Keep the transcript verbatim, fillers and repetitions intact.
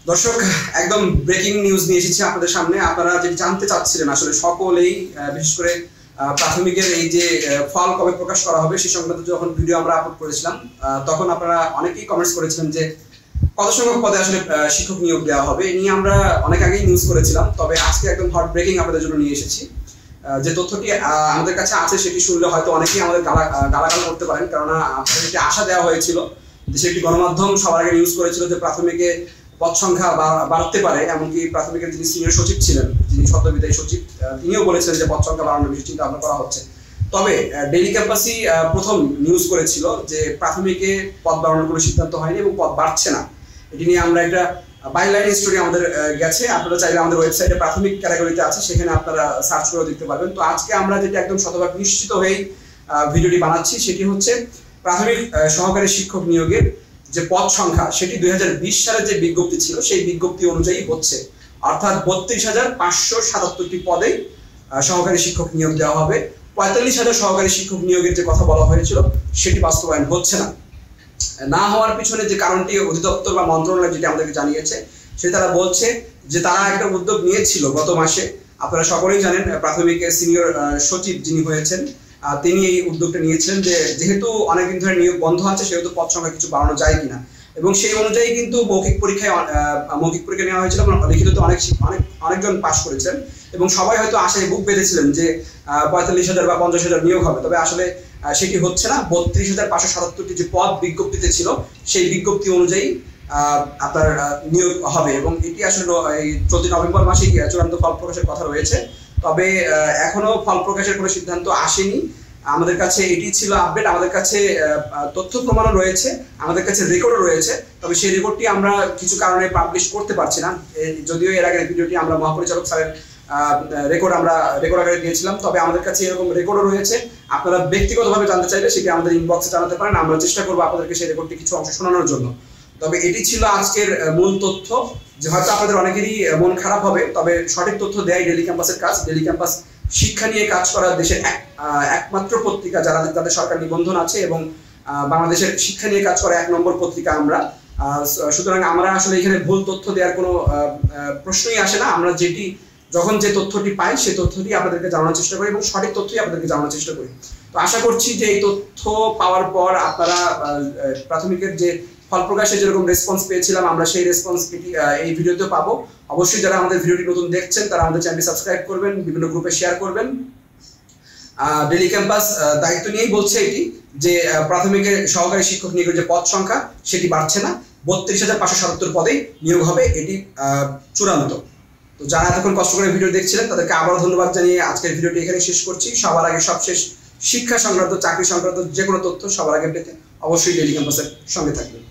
দর্শক একদম breaking news নিয়ে এসেছি আপনাদের সামনে। আপনারা যে জানতে চাচ্ছিলেন আসলে সকলেই, বিশেষ করে প্রাথমিকের এই যে ফল কবে প্রকাশ করা হবে সেই সংক্রান্ত যখন ভিডিও আমরা আপলোড করেছিলাম, তখন আপনারা অনেকেই কমেন্টস করেছিলেন যে কত সংখ্যক পদে আসলে শিক্ষক নিয়োগ দেওয়া হবে। এই নিয়ে আমরা অনেক আগেই নিউজ করেছিলাম, তবে আজকে একদম হট ব্রেকিং আপনাদের জন্য নিয়ে এসেছি। যে তথ্যটি আমাদের কাছে আছে সেটি শুনলে হয়তো অনেকেই আমাদের গালা গালাগাল করতে পারেন, কেননা আপনাদের একটি আশা দেওয়া হয়েছিল, দেশে একটি গণমাধ্যম সবার আগে নিউজ করেছিল যে প্রাথমিকে পদ সংখ্যা বাড়তে পারে। এমনকি প্রাথমিকের যিনি সিনিয়র সচিব ছিলেন, যিনি সদ্যবিদায়ী সচিব, তিনিও বলেছিলেন যে পদ সংখ্যা বাড়ানোর বিষয়ে চিন্তা ভাবনা করা হচ্ছে। তবে ডেইলি ক্যাম্পাসই প্রথম নিউজ করেছিল যে প্রাথমিকে পদ বাড়ানোর কোনো সিদ্ধান্ত হয়নি এবং পদ বাড়ছে না। এটি নিয়ে আমরা একটা বাইলাইন স্টোরি আমাদের গেছে, আপনারা চাইলে আমাদের ওয়েবসাইটে প্রাথমিক ক্যাটাগরিতে আছে, সেখানে আপনারা সার্চ করে দেখতে পারবেন। তো আজকে আমরা যেটা একদম শতভাগ নিশ্চিত হয়েই ভিডিওটি বানাচ্ছি সেটি হচ্ছে প্রাথমিক সহকারী শিক্ষক নিয়োগের যে পদ সংখ্যা সেটি দুই হাজার বিশ সালের যে বিজ্ঞপ্তি ছিল সেই বিজ্ঞপ্তি অনুযায়ী হচ্ছে, অর্থাৎ বত্রিশ হাজার পাঁচশো সাতাত্তরটি পদে সহকারী শিক্ষক নিয়োগ দেওয়া হবে। পঁয়তাল্লিশ হাজার সহকারী শিক্ষক নিয়োগের যে কথা বলা হয়েছিল সেটি বাস্তবায়ন হচ্ছে না। না হওয়ার পিছনে যে কারণটি অধিদপ্তর বা মন্ত্রণালয় যেটি আমাদেরকে জানিয়েছে, সে তারা বলছে যে তারা একটা উদ্যোগ নিয়েছিল গত মাসে। আপনারা সকলেই জানেন প্রাথমিকের সিনিয়র সচিব যিনি হয়েছেন তিনি এই উদ্যোগটা নিয়েছিলেন যে যেহেতু অনেকদিন ধরে নিয়োগ বন্ধ আছে সেহেতু পদ সংখ্যা কিছু বাড়ানো যায় কিনা, এবং সেই অনুযায়ী কিন্তু মৌখিক পরীক্ষায় মৌখিক পরীক্ষা নেওয়া হয়েছিল, লিখিততে অনেক অনেক অনেকজন পাশ করেছেন এবং সবাই হয়তো আশায় বুক বেঁধেছিলেন যে পঁয়তাল্লিশ হাজার বা পঞ্চাশ হাজার নিয়োগ হবে। তবে আসলে সেটি হচ্ছে না। বত্রিশ হাজার পাঁচশো সাতাত্তরটি যে পদ বিজ্ঞপ্তিতে ছিল সেই বিজ্ঞপ্তি অনুযায়ী আপনার নিয়োগ হবে এবং এটি আসলে এই চলতি নভেম্বর মাসেই চূড়ান্ত ফল প্রকাশের কথা রয়েছে। তবে এখনো ফল প্রকাশের কোনো সিদ্ধান্ত আসেনি। আমাদের কাছে এটি ছিল আপডেট। আমাদের কাছে তথ্য প্রমাণও রয়েছে, আমাদের কাছে রেকর্ডও রয়েছে, তবে সেই রেকর্ডটি আমরা কিছু কারণে পাবলিশ করতে পারছি না। যদিও এর আগের ভিডিওটি আমরা মহাপরিচালক স্যারের রেকর্ড আমরা রেকর্ড আকারে দিয়েছিলাম, তবে আমাদের কাছে এরকম রেকর্ডও রয়েছে। আপনারা ব্যক্তিগতভাবে জানতে চাইলে সেটি আমাদের ইনবক্সে জানাতে পারেন, আমরা চেষ্টা করবো আপনাদেরকে সেই রেকর্ডটি কিছু অংশ শোনানোর জন্য। তবে এটি ছিল আজকের মূল তথ্য, যে হয়তো আপনাদের অনেকেরই মন খারাপ হবে, তবে সঠিক তথ্য দেয় ডেইলি ক্যাম্পাসের কাজ। ডেইলি ক্যাম্পাস শিক্ষা নিয়ে কাজ করা দেশের একমাত্র পত্রিকা যারা যাদের সরকার নিবন্ধন আছে এবং বাংলাদেশের শিক্ষা নিয়ে কাজ করা এক নম্বর পত্রিকা আমরা। সুতরাং আমরা আসলে এখানে ভুল তথ্য দেওয়ার কোনো প্রশ্নই আসে না। আমরা যেটি যখন যে তথ্যটি পাই সেই তথ্যটি আপনাদেরকে জানানোর চেষ্টা করি এবং সঠিক তথ্যই আপনাদেরকে জানানোর চেষ্টা করি। তো আশা করছি যে এই তথ্য পাওয়ার পর আপনারা প্রাথমিকের যে ফল প্রকাশে যেরকম রেসপন্স পেয়েছিলাম আমরা সেই রেসপন্স এই ভিডিওতে পাবো। অবশ্যই যারা আমাদের ভিডিওটি নতুন দেখছেন তারা আমাদের চ্যানেলটি সাবস্ক্রাইব করবেন, বিভিন্ন গ্রুপে শেয়ার করবেন। ডেইলি ক্যাম্পাস দায়িত্ব নিয়েই বলছে এটি যে প্রাথমিকের সহকারী শিক্ষক নিয়োগের যে পদ সংখ্যা সেটি বাড়ছে না, বত্রিশ হাজার পাঁচশো সাতাত্তর পদেই নিয়োগ হবে, এটি চূড়ান্ত। তো যারা এতক্ষণ কষ্ট করে ভিডিও দেখছিলেন তাদেরকে আবারও ধন্যবাদ জানিয়ে আজকের ভিডিওটি এখানে শেষ করছি। সবার আগে সবশেষ শিক্ষা সংক্রান্ত, চাকরি সংক্রান্ত যে কোনো তথ্য সবার আগে পেতে অবশ্যই ডেইলি ক্যাম্পাসের সঙ্গে থাকবেন।